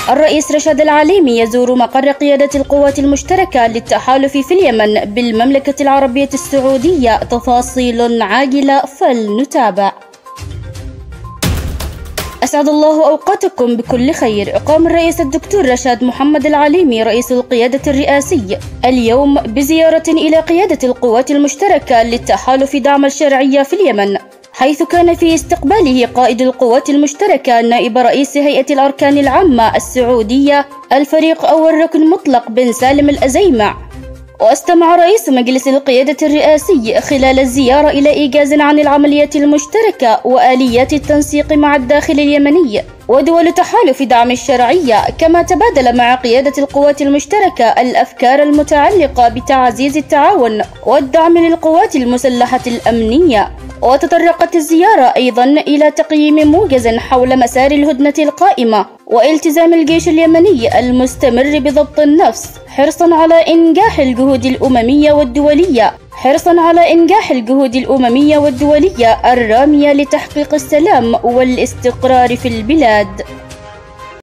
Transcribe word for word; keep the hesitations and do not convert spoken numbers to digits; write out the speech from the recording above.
الرئيس رشاد العليمي يزور مقر قيادة القوات المشتركة للتحالف في اليمن بالمملكة العربية السعودية. تفاصيل عاجلة فلنتابع. أسعد الله أوقاتكم بكل خير. قام الرئيس الدكتور رشاد محمد العليمي رئيس القيادة الرئاسي اليوم بزيارة إلى قيادة القوات المشتركة للتحالف دعم الشرعية في اليمن، حيث كان في استقباله قائد القوات المشتركة نائب رئيس هيئة الأركان العامة السعودية الفريق أول ركن مطلق بن سالم الأزيمع. واستمع رئيس مجلس القيادة الرئاسي خلال الزيارة إلى إيجاز عن العملية المشتركة وآليات التنسيق مع الداخل اليمني ودول تحالف دعم الشرعية، كما تبادل مع قيادة القوات المشتركة الأفكار المتعلقة بتعزيز التعاون والدعم للقوات المسلحة الأمنية. وتطرقت الزيارة أيضا إلى تقييم موجز حول مسار الهدنة القائمة والتزام الجيش اليمني المستمر بضبط النفس، حرصا على إنجاح الجهود الأممية والدولية حرصا على إنجاح الجهود الأممية والدولية الرامية لتحقيق السلام والاستقرار في البلاد.